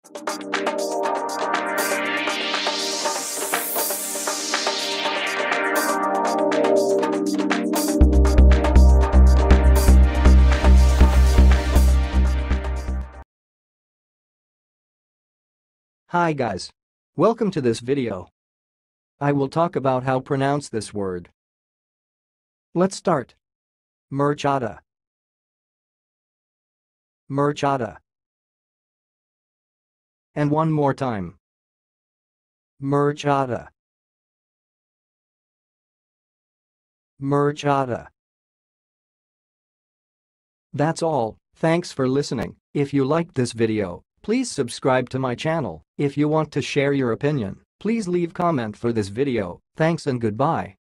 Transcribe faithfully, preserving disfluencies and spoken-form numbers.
Hi guys. Welcome to this video. I will talk about how pronounce this word. Let's start. Murchada. Murchada. And one more time. Murchada. Murchada. That's all. Thanks for listening. If you liked this video, please subscribe to my channel. If you want to share your opinion, please leave comment for this video. Thanks and goodbye.